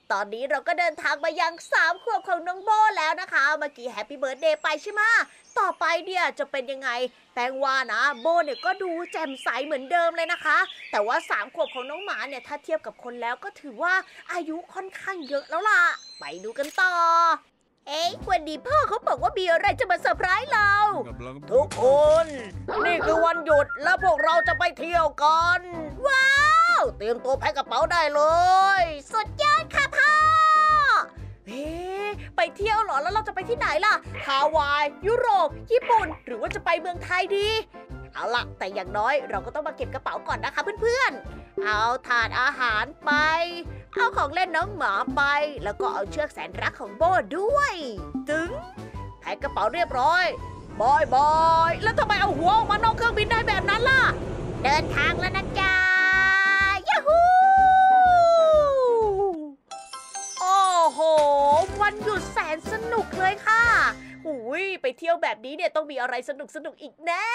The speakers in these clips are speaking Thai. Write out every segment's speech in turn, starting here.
ตอนนี้เราก็เดินทางมายัง3 ขวบของน้องโบแล้วนะคะเมื่อกี้แฮปปี้เบิร์ธเดย์ไปใช่ไหมต่อไปเนี่ยจะเป็นยังไงแปลว่านะโบเนี่ยก็ดูแจ่มใสเหมือนเดิมเลยนะคะแต่ว่า3 ขวบของน้องหมาเนี่ยถ้าเทียบกับคนแล้วก็ถือว่าอายุค่อนข้างเยอะแล้วล่ะไปดูกันต่อเอ้ยวันนี้พ่อเขาบอกว่ามีอะไรจะมาเซอร์ไพรส์เราทุกคนนี่คือวันหยุดแล้วพวกเราจะไปเที่ยวกันว้าวเตรียมตัวแพ็คกระเป๋าได้เลยสุดยอดค่ะพ่อเฮ้ไปเที่ยวเหรอแล้วเราจะไปที่ไหนล่ะฮาวายยุโรปญี่ปุ่นหรือว่าจะไปเมืองไทยดีเอาล่ะแต่อย่างน้อยเราก็ต้องมาเก็บกระเป๋าก่อนนะคะเพื่อนๆเอาถาดอาหารไปเอาของเล่นน้องหมาไปแล้วก็เอาเชือกแสนรักของโบด้วยถึงแพ็คกระเป๋าเรียบร้อยบายบายแล้วทำไมเอาหัวออกมานอกเครื่องบินได้แบบนั้นล่ะเดินทางแล้วนะจ๊ะยูฮูโอ้โหวันหยุดแสนสนุกเลยค่ะหูยไปเที่ยวแบบนี้เนี่ยต้องมีอะไรสนุกอีกแน่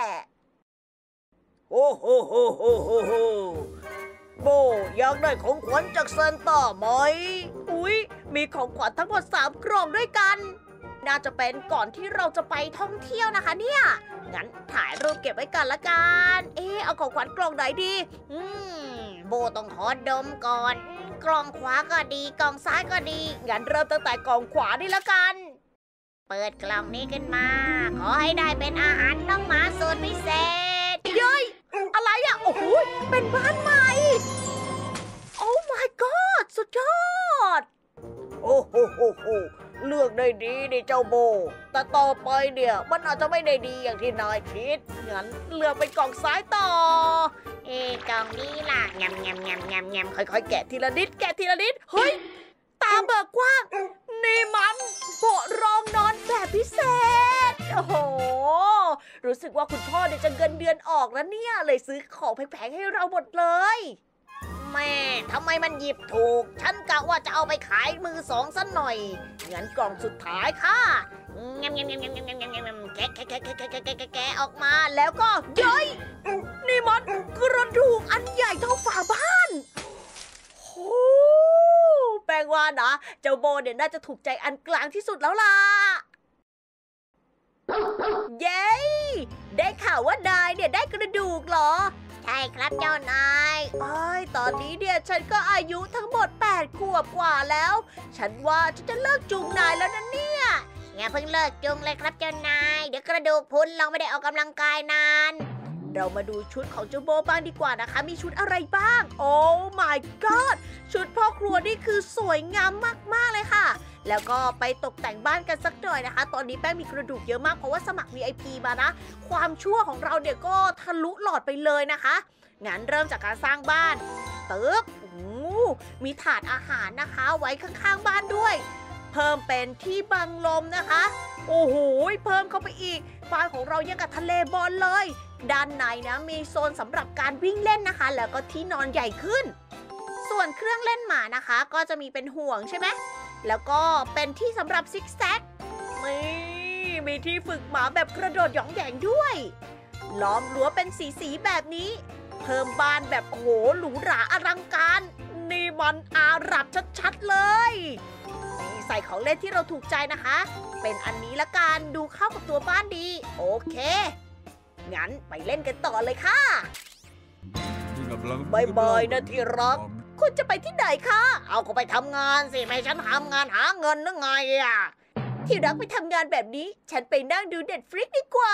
โอ้โหโหโหโหโหโบอยากได้ของขวัญจากซานต้าไหมอุ้ยมีของขวัญทั้งหมด3 กล่องด้วยกันน่าจะเป็นก่อนที่เราจะไปท่องเที่ยวนะคะเนี่ยงั้นถ่ายรูปเก็บไว้กันละกันเอาของขวัญกล่องไหนดีโบต้องขอดมก่อนกล่องขวาก็ดีกล่องซ้ายก็ดีงั้นเริ่มตั้งแต่กล่องขวานี่ละกันเปิดกล่องนี้ขึ้นมาขอให้ได้เป็นอาหารน้องหมาสูตรพิเศษเย้ยอะไรอ่ะโอ้โหเป็นบ้านใหม่โอ้ my god สุดยอดโอ้โหโหโหเลือกได้ดีดิเจ้าโบแต่ต่อไปเนี่ยมันอาจจะไม่ได้ดีอย่างที่นายคิดงั้นเลือกเป็นกล่องซ้ายต่อกล่องนี้ล่ะงำงำงำงำงำค่อยๆแกะทีละนิดแกะทีละนิดเฮ้ยตาเบิกกว้างนี่มันเบาะรองนอนแบบพิเศษโอ้โหรู้สึกว่าคุณพ่อเนี่ยจะเงินเดือนออกแล้วเนี่ยเลยซื้อของแพงๆให้เราหมดเลยแม่ทำไมมันหยิบถูกฉันกะว่าจะเอาไปขายมือสองซะหน่อยงั้นกล่องสุดท้ายค่ะแกะแกะออกมาแล้วก็เย้ยนี่มันกระดูกอันใหญ่เท่าฝาบ้านโอ้แปลว่านะเจ้าโบเนี่ยน่าจะถูกใจอันกลางที่สุดแล้วล่ะเย้ได้ข่าวว่านายเนี่ยได้กระดูกเหรอใช่ครับเจ้านายตอนนี้เนี่ยฉันก็อายุทั้งหมด8 ขวบกว่าแล้วฉันว่าฉันจะเลิกจูงนายแล้วนะเนี่ยอย่าเพิ่งเลิกจูงเลยครับเจ้านายเดี๋ยวกระดูกพรุนเราไม่ได้ออกกำลังกายนานเรามาดูชุดของเจ้าโบบ้างดีกว่านะคะมีชุดอะไรบ้างโอ้ my god ชุดพ่อครัวนี่คือสวยงามมากๆเลยค่ะแล้วก็ไปตกแต่งบ้านกันสักหน่อยนะคะตอนนี้แป้งมีกระดูกเยอะมากเพราะว่าสมัคร VIP มานะความชั่วของเราเนี่ยก็ทะลุหลอดไปเลยนะคะงั้นเริ่มจากการสร้างบ้านปึ๊บมีถาดอาหารนะคะไว้ข้างๆบ้านด้วยเพิ่มเป็นที่บังลมนะคะโอ้โหเพิ่มเข้าไปอีกบ้านของเรายังกับทะเลบอลเลยด้านในนะมีโซนสำหรับการวิ่งเล่นนะคะแล้วก็ที่นอนใหญ่ขึ้นส่วนเครื่องเล่นหมานะคะก็จะมีเป็นห่วงใช่ไหมแล้วก็เป็นที่สำหรับซิกแซกมีที่ฝึกหมาแบบกระโดดหยองแหย่งด้วยล้อมรั้วเป็นสีแบบนี้เพิ่มบ้านแบบโอ้โหหรูหราอลังการนี่มันอาหรับชัดๆเลยใส่ของเล่นที่เราถูกใจนะคะเป็นอันนี้ละกันดูเข้ากับตัวบ้านดีโอเคงั้นไปเล่นกันต่อเลยค่ะบายนะที่รักคุณจะไปที่ไหนคะเอาก็ไปทำงานสิไม่ฉันทำงานหาเงินนึกไงอะที่รักไปทำงานแบบนี้ฉันไปนั่งดู Netflix ดีกว่า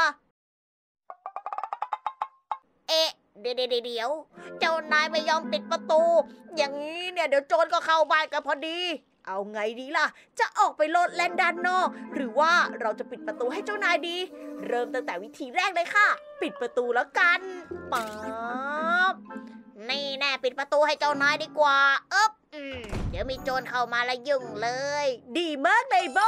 เดี๋ยวเจ้านายไม่ยอมปิดประตูอย่างนี้เนี่ยเดี๋ยวโจรก็เข้าบ้านกันพอดีเอาไงดีล่ะจะออกไปโลดแล่นด้านนอกหรือว่าเราจะปิดประตูให้เจ้านายดีเริ่มตั้งแต่วิธีแรกเลยค่ะปิดประตูแล้วกันป๊าบนี่แน่ปิดประตูให้เจ้านายดีกว่าเดี๋ยวมีโจรเข้ามาแล้วยุ่งเลยดีมากเลยโบ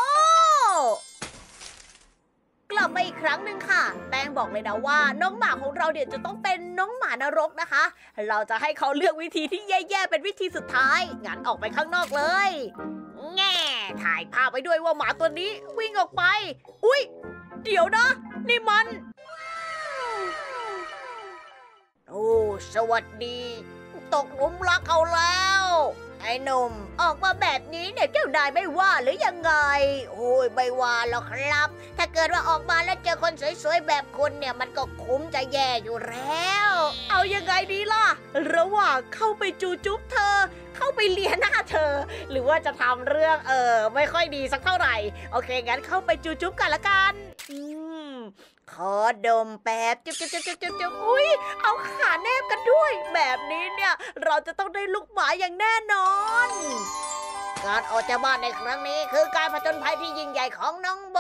กลับมาอีกครั้งหนึ่งค่ะแป้งบอกเลยนะว่าน้องหมาของเราเดี๋ยวจะต้องเป็นน้องหมานรกนะคะเราจะให้เขาเลือกวิธีที่แย่ๆเป็นวิธีสุดท้ายงั้นออกไปข้างนอกเลยแง่ถ่ายภาพไว้ด้วยว่าหมาตัวนี้วิ่งออกไปอุ๊ยเดี๋ยวนะนี่มันโอ้สวัสดีตกหลุมรักเขาแล้วไอ้หนุ่มออกมาแบบนี้เนี่ยเจ้านายไม่ว่าหรือยังไงโอ้ยไม่ว่าหรอกครับถ้าเกิดว่าออกมาแล้วเจอคนสวยๆแบบคุณเนี่ยมันก็คุ้มจะแย่อยู่แล้วเอายังไงดีล่ะระหว่างเข้าไปจูจุ๊บเธอเข้าไปเลียหน้าเธอหรือว่าจะทำเรื่องไม่ค่อยดีสักเท่าไหร่โอเคงั้นเข้าไปจูจุ๊บกันละกันขอดมแป๊บจุ๊บจุ๊บจุ๊บจุ๊บจุ๊บอุ้ยเอาขาแนบกันด้วยแบบนี้เนี่ยเราจะต้องได้ลูกหมาอย่างแน่นอนการออกจากบ้านในครั้งนี้คือการผจญภัยที่ยิ่งใหญ่ของน้องโบ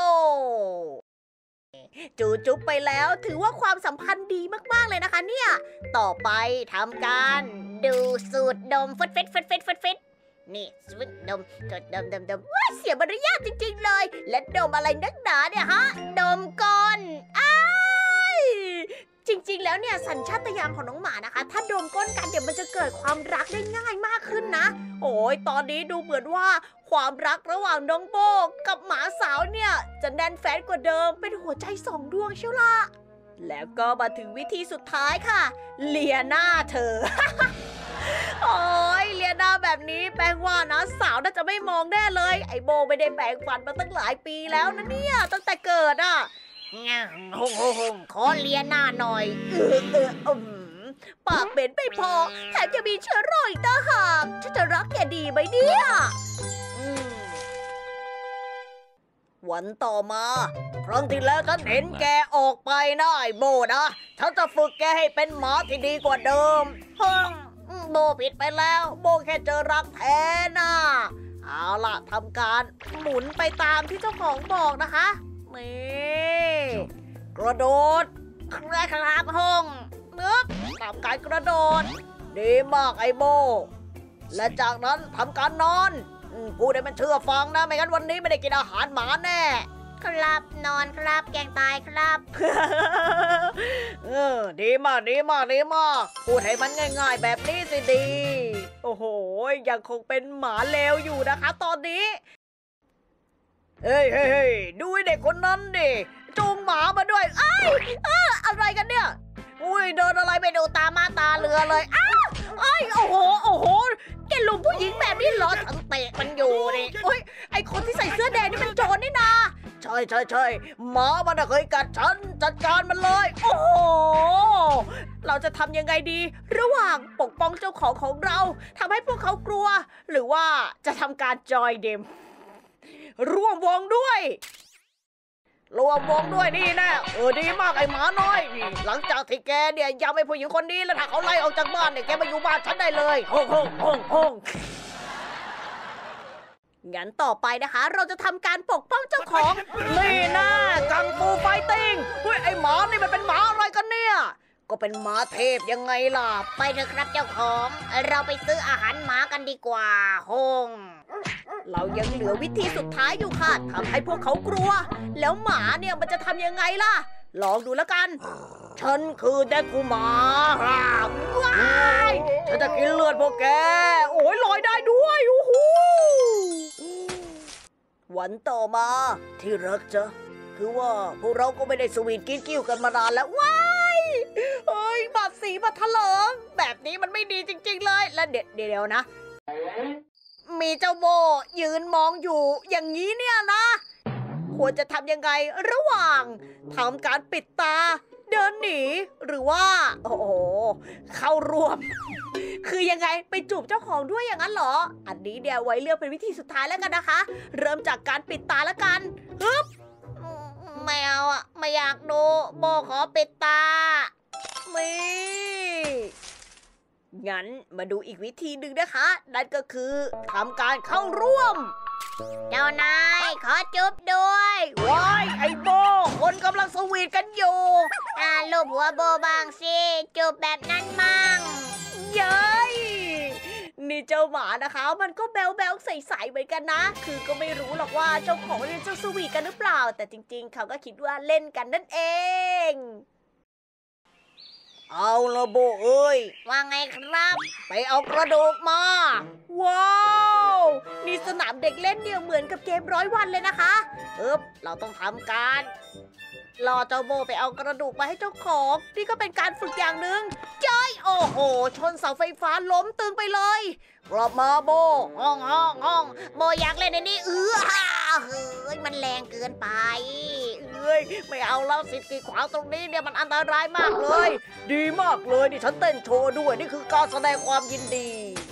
จูจุ๊บไปแล้วถือว่าความสัมพันธ์ดีมากๆเลยนะคะเนี่ยต่อไปทำการดูสูตรดมฟึดฟิตฟึดฟิตฟึดฟิตนี่สูตรดมดมว้าเสียมารยาทจริงๆเลยและดมอะไรนักหนาเนี่ยฮะดมก่อนอ้ายจริงๆแล้วเนี่ยสัญชาตญาณของน้องหมานะคะถ้าดมก้นกันเดี๋ยวมันจะเกิดความรักได้ง่ายมากขึ้นนะโอ้ยตอนนี้ดูเหมือนว่าความรักระหว่างน้องโบกับหมาสาวเนี่ยจะแน่นแฟ้นกว่าเดิมเป็นหัวใจ2 ดวงเชียวล่ะแล้วก็มาถึงวิธีสุดท้ายค่ะเลียหน้าเธอ โอ้ยเลียหน้าแบบนี้แปลว่านะสาวน่าจะไม่มองแน่เลยไอโบไม่ได้แปรงฟันมาตั้งหลายปีแล้วนะเนี่ยตั้งแต่เกิดอ่ะขอเลียหน้าหน่อยปากเหม็นไม่พอแถมจะมีเชื้อโรคอีกต่างหากฉันจะรักแกดีไหมเนี่ยวันต่อมาครั้งที่แล้วฉันเห็นแกออกไปนะไอ้โบนะฉันจะฝึกแกให้เป็นหมาที่ดีกว่าเดิมโบผิดไปแล้วโบแค่เจอรักแท้น่ะเอาล่ะทำการหมุนไปตามที่เจ้าของบอกนะคะนี่กระโดดครับห้องนึกทำการกระโดดดีมากไอโบและจากนั้นทำการนอนพูดให้มันเชื่อฟังนะไม่งั้นวันนี้ไม่ได้กินอาหารหมาแน่ครับนอนครับแกงตายครับ ดีมากดีมากดีมากพูดให้มันง่ายๆแบบนี้สิดีโอ้โหยังคงเป็นหมาเลวอยู่นะคะตอนนี้เฮ้ยดูเด็กคนนั้นดิจูงหมามาด้วยอะไรกันเนี่ยอุ้ยเดินอะไรไปดูตามาตาเรือเลยโอ้โหแกลุมผู้หญิงแบบนี้เหรอฉันเตะมันอยู่นี่ไอคนที่ใส่เสื้อแดงนี่มันโจรนี่นาใช่หมามันเคยกัดฉันจัดการมันเลยโอ้โหเราจะทำยังไงดีระหว่างปกป้องเจ้าของเราทำให้พวกเขากลัวหรือว่าจะทำการจอยเดมร่วมวงด้วยนี่แน่ดีมากไอ้หมาน้อยนี่หลังจากที่แกเนี่ยยำไอ้ผู้หญิงคนนี้แล้วถ้าเขาไล่ออกจากบ้านเนี่ยแกมาอยู่บ้านฉันได้เลยห้องงั้นต่อไปนะคะเราจะทำการปกป้องเจ้าของนี่นะกังฟูไฟติ้งไอ้หมานี่มันเป็นหมาอะไรกันเนี่ยก็เป็นหมาเทพยังไงล่ะไปเถอะครับเจ้าของเราไปซื้ออาหารหมากันดีกว่าห้องเรายังเหลือวิธีสุดท้ายอยู่ค่ะทำให้พวกเขากลัวแล้วหมาเนี่ยมันจะทำยังไงล่ะลองดูแล้วกันฉันคือเด็กกูหมาว้ายฉันจะกินเลือดพวกแกโอ้ยลอยได้ด้วยวันต่อมาที่รักจ๊ะคือว่าพวกเราก็ไม่ได้สวีทกิ๊กกิ้วกันมานานแล้วว้ายบาดสีบาดถลอกแบบนี้มันไม่ดีจริงๆเลยและเดี๋ยวนะมีเจ้าโบยืนมองอยู่อย่างนี้เนี่ยนะควรจะทำยังไงระหว่างทำการปิดตาเดินหนีหรือว่าโอ้โหเข้าร่วมคือยังไงไปจูบเจ้าของด้วยอย่างนั้นเหรออันนี้เดี๋ยวไว้เลือกเป็นวิธีสุดท้ายแล้วกันนะคะเริ่มจากการปิดตาแล้วกันฮึบไม่เอาอ่ะไม่อยากดูโบขอปิดตางั้นมาดูอีกวิธีหนึ่งนะคะนั่นก็คือทำการเข้าร่วมเจ้านายขอจุ๊บด้วยว้ายไอโบคนกำลังสวีทกันอยู่ลูบหัวโบบ้างสิจุ๊บแบบนั้นมั่งเย้ยนี่เจ้าหมานะคะมันก็แบ๊วๆใสๆเหมือนกันนะคือก็ไม่รู้หรอกว่าเจ้าของเนี่ยจะสวีทกันหรือเปล่าแต่จริงๆเขาก็คิดว่าเล่นกันนั่นเองเอาละโบเอ้ยว่าไงครับไปเอากระดูกมาว้าวนี่สนามเด็กเล่นเนี่ยเหมือนกับเกม100 วันเลยนะคะเราต้องทำการรอเจ้าโบไปเอากระดูกมาให้เจ้าของนี่ก็เป็นการฝึกอย่างหนึ่งจ้อยโอ้โหชนเสาไฟฟ้าล้มตึงไปเลยกลับมาโบห้องโบอยากเล่นในนี้เฮ้ยมันแรงเกินไปไม่เอาแล้วสิทธิ์กีดขวางตรงนี้เนี่ยมันอันตรายมากเลยดีมากเลยนี่ฉันเต้นโชว์ด้วยนี่คือการแสดงความยินดี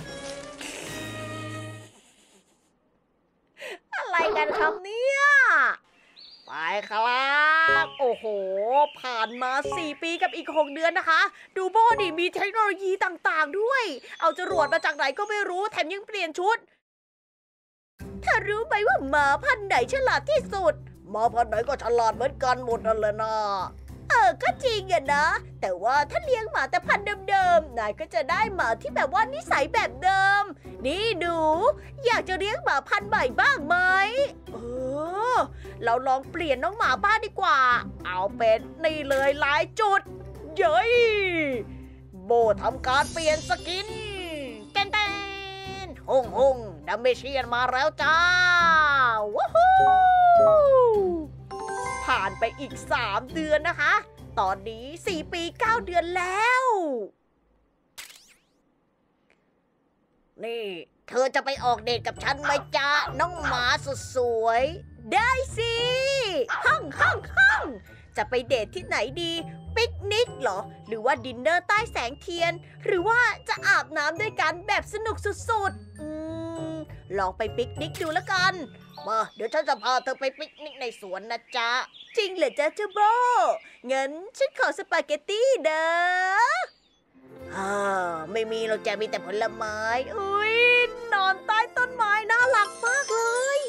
อะไรกันครับเนี่ยไปครับโอ้โหผ่านมา4 ปีกับอีก6 เดือนนะคะดูโบดิมีเทคโนโลยีต่างๆด้วยเอาจรวดมาจากไหนก็ไม่รู้แถมยังเปลี่ยนชุดถ้ารู้ไหมว่าหมาพันธุ์ไหนฉลาดที่สุดหมาพันธุ์ไหนก็ฉลาดเหมือนกันหมดนั่นแหละนะก็จริงอะนะแต่ว่าถ้าเลี้ยงหมาแต่พันธุ์เดิมๆนายก็จะได้หมาที่แบบว่านิสัยแบบเดิมนี่หนูอยากจะเลี้ยงหมาพันธุ์ใหม่บ้างไหมเราลองเปลี่ยนน้องหมาบ้านดีกว่าเอาเป็นนี่เลยหลายจุดเย้ยโบทำการเปลี่ยนสกินเต้นฮงดัมเมเชียนมาแล้วจ้าว้าวผ่านไปอีก3 เดือนนะคะตอนนี้4 ปี 9 เดือนแล้วนี่เธอจะไปออกเดทกับฉันไหมจ๊ะน้องหมาสุดสวยได้สิห้องจะไปเดทที่ไหนดีปิกนิกเหรอหรือว่าดินเนอร์ใต้แสงเทียนหรือว่าจะอาบน้ำด้วยกันแบบสนุกสุดๆลองไปปิกนิกดูแล้วกันมาเดี๋ยวฉันจะพาเธอไปปิกนิกในสวนนะจ๊ะจริงเหรอจ๊ะเจ้าโบงั้นฉันขอสปาเกตตี้เด้อไม่มีเราจะมีแต่ผลไม้นอนใต้ต้นไม้น่ารักมากเลย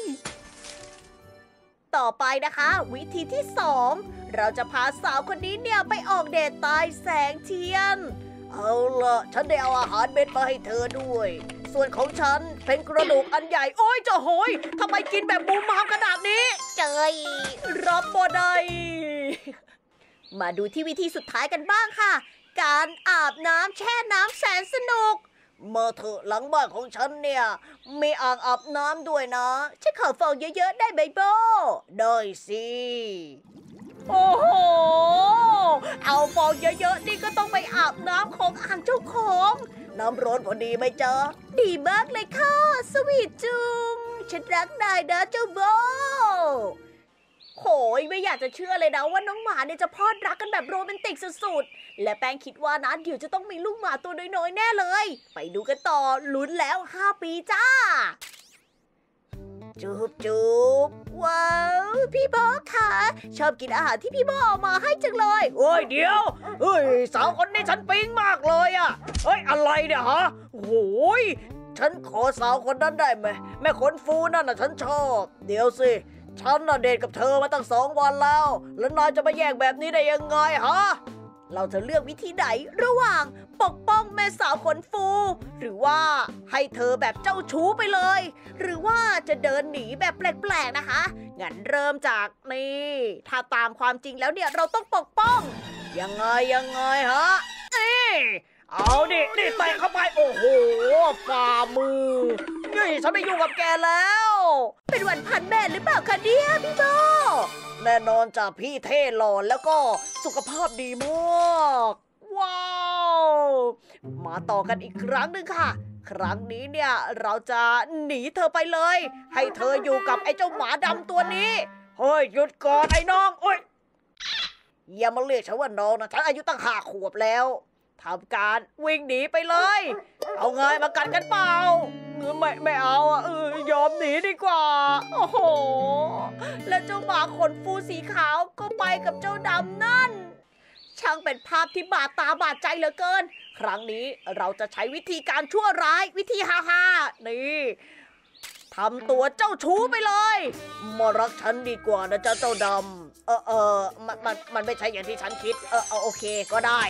ต่อไปนะคะวิธีที่2เราจะพาสาวคนนี้เนี่ยไปออกเดทใต้แสงเทียนเอาล่ะฉันได้เอาอาหารเม็ดมาให้เธอด้วยส่วนของฉันเป็นกระดูกอันใหญ่โอ้ยเจ้าโหยทำไมกินแบบบูมบามขนาดนี้เจยรับบ่ได้มาดูที่วิธีสุดท้ายกันบ้างค่ะการอาบน้ำแช่น้ำแสนสนุกเมื่อเธอหลังบ้านของฉันเนี่ยมีอ่างอาบน้ำด้วยนะฉันขอฟองเยอะๆได้ไหมโบได้สิโอ้โหเอาฟองเยอะๆนี่ก็ต้องไปอาบน้ำของอ่างเจ้าของน้ำร้อนพอดีไหมจ๊ะดีมากเลยค่ะสวีทจุงฉันรักนายนะเจ้าโบโหยไม่อยากจะเชื่อเลยนะว่าน้องหมาเนี่ยจะพลอดรักกันแบบโรแมนติกสุดๆและแป้งคิดว่านะเดี๋ยวจะต้องมีลูกหมาตัวน้อยๆแน่เลยไปดูกันต่อลุ้นแล้ว5 ปีจ้าจุบว้าวพี่โบค่ะชอบกินอาหารที่พี่โบเอามาให้จังเลยโอ้ยเดี๋ยวสาวคนนี้ฉันปิ๊งมากเลยอ่ะอะไรเนี่ยฮะโอ้ยฉันขอสาวคนนั้นได้ไหมแม่ขนฟูนั่นน่ะฉันชอบเดี๋ยวสิฉันน่ะเดทกับเธอมาตั้ง2 วันแล้วนายจะมาแย่งแบบนี้ได้ยังไงฮะเราจะเลือกวิธีไหนระหว่างปกป้องแม่สาวขนฟูหรือว่าให้เธอแบบเจ้าชู้ไปเลยหรือว่าจะเดินหนีแบบแปลกๆนะคะงั้นเริ่มจากนี่ถ้าตามความจริงแล้วเนี่ยเราต้องปกป้องยังไงฮะเอาดินี่เตะเข้าไปโอ้โหฝ่ามือนี่ฉันไม่ยุ่งกับแกแล้วเป็นวันพันแม่หรือเปล่าคะเนี่ยพี่โบแน่นอนจ้ะพี่เท่หล่อแล้วก็สุขภาพดีมากว้าวมาต่อกันอีกครั้งหนึ่งค่ะครั้งนี้เนี่ยเราจะหนีเธอไปเลยให้เธออยู่กับไอ้เจ้าหมาดำตัวนี้เฮ้ยหยุดก่อนไอ้น้องอย่ามาเรียกฉันว่าน้องนะฉันอายุตั้ง5 ขวบแล้วทำการวิ่งหนีไปเลยเอาไงมากันกันเปล่าไม่เอายอมหนีดีกว่าโอ้โหแล้วเจ้าหมาขนฟูสีขาวก็ไปกับเจ้าดำนั่นช่างเป็นภาพที่บาดตาบาดใจเหลือเกินครั้งนี้เราจะใช้วิธีการชั่วร้ายวิธีฮานี่ทำตัวเจ้าชู้ไปเลยมารักฉันดีกว่านะจ๊ะเจ้าดำมันไม่ใช่อย่างที่ฉันคิดโอเคก็ได้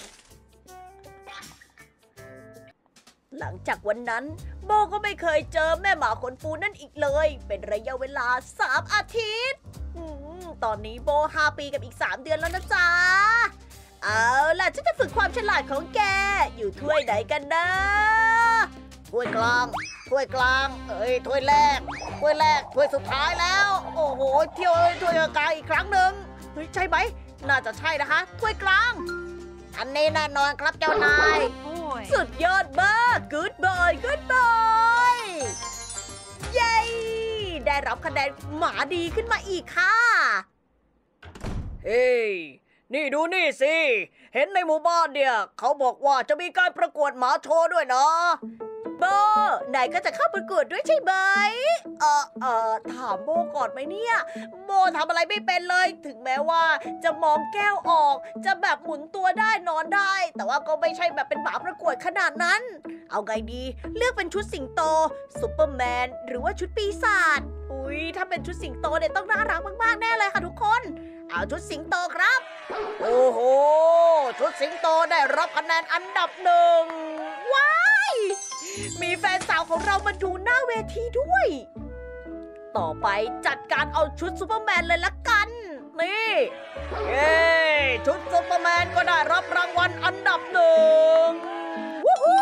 หลังจากวันนั้นโบก็ไม่เคยเจอแม่หมาขนฟูนั่นอีกเลยเป็นระยะเวลา3 อาทิตย์ตอนนี้โบ5 ปีกับอีก3 เดือนแล้วนะจ๊ะเอาล่ะฉันจะฝึกความฉลาดของแกอยู่ถ้วยไหนกันนะถ้วยกลางถ้วยแรกถ้วยสุดท้ายแล้วโอ้โหถ้วยกลางอีกครั้งหนึ่งฮ้ยใช่ไหมน่าจะใช่นะคะถ้วยกลางอันนี้แน่นอนครับเจ้านายสุดยอดมาก good boy good boy เย้ได้รับคะแนนหมาดีขึ้นมาอีกค่ะเฮ้ยนี่ดูนี่สิเห็นในหมู่บ้านเนี่ยเขาบอกว่าจะมีการประกวดหมาโชว์ด้วยนะโบนายก็จะเข้าประกวดด้วยใช่ไหมถามโบก่อนไหมเนี่ยโบทำอะไรไม่เป็นเลยถึงแม้ว่าจะมองแก้วออกจะแบบหมุนตัวได้นอนได้แต่ว่าก็ไม่ใช่แบบเป็นหมาประกวดขนาดนั้นเอาไงดีเลือกเป็นชุดสิงโตซูเปอร์แมนหรือว่าชุดปีศาจอุ๊ยถ้าเป็นชุดสิงโตเนี่ยต้องน่ารักมากๆแน่เลยค่ะทุกคนเอาชุดสิงโตครับโอ้โหชุดสิงโตได้รับคะแนนอันดับหนึ่งว้ายมีแฟนสาวของเรามาดูหน้าเวทีด้วยต่อไปจัดการเอาชุดซูเปอร์แมนเลยละกันนี่เย้ชุดซูเปอร์แมนก็ได้รับรางวัลอันดับหนึ่งวู้ฮู้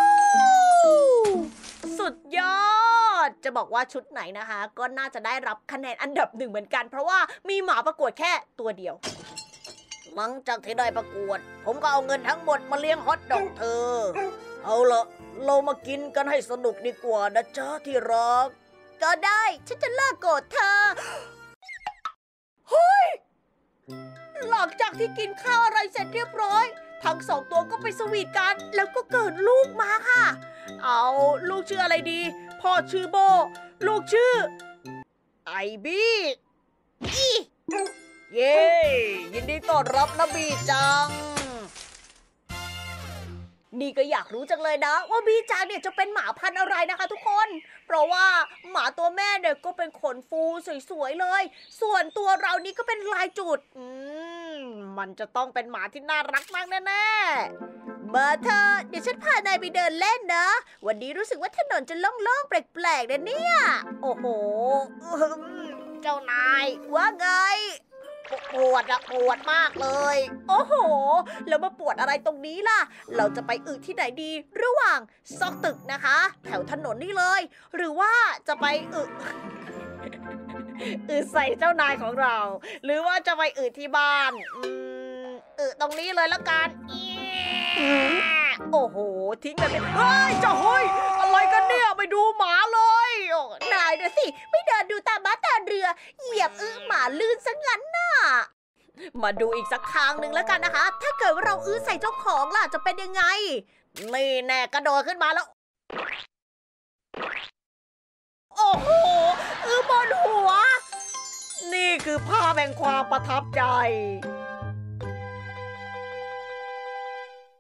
สุดยอดจะบอกว่าชุดไหนนะคะก็น่าจะได้รับคะแนนอันดับหนึ่งเหมือนกันเพราะว่ามีหมาประกวดแค่ตัวเดียวหลังจากที่ได้ประกวดผมก็เอาเงินทั้งหมดมาเลี้ยงฮอทดอกเธอเอาละเรามากินกันให้สนุกดีกว่านะจ๊ะที่รักก็ได้ฉันจะเลิกโกรธเธอเฮ้ยหลังจากที่กินข้าวอะไรเสร็จเรียบร้อยทั้งสองตัวก็ไปสวีทกันแล้วก็เกิดลูกมาค่ะเอาลูกชื่ออะไรดีพ่อชื่อโบลูกชื่อไอบี้เย้ยินดีต้อนรับนะบีจังนี่ก็อยากรู้จังเลยนะว่าบีจังเนี่ยจะเป็นหมาพันธุ์อะไรนะคะทุกคนเพราะว่าหมาตัวแม่เนี่ยก็เป็นขนฟูสวยๆเลยส่วนตัวเรานี่ก็เป็นลายจุดมันจะต้องเป็นหมาที่น่ารักมากแน่ๆมาเธอเดี๋ยวฉันพานายไปเดินเล่นนะวันนี้รู้สึกว่าถนนจะโล่งๆแปลกๆนะเนี่ยโอ้โหเจ้านายว่าไงปวดมากเลยโอ้โหแล้วมาปวดอะไรตรงนี้ล่ะเราจะไปอึที่ไหนดีระหว่างซอกตึกนะคะแถวถนนนี่เลยหรือว่าจะไปใส่เจ้านายของเราหรือว่าจะไปที่บ้านตรงนี้เลยละกันโอ้โหทิ้งเลยเฮ้ยเจ้าเฮ้ยอะไรกันเนี่ยไปดูหมาเลยนายดูสิไม่เดินดูตามม้าตามเรือเหยียบหมาลื่นซะงั้นน่ะมาดูอีกสักครั้งหนึ่งแล้วกันนะคะถ้าเกิดว่าเราใส่เจ้าของล่ะจะเป็นยังไงนี่แน่กระโดดขึ้นมาแล้วโอ้โหบนหัวนี่คือภาพแห่งความประทับใจ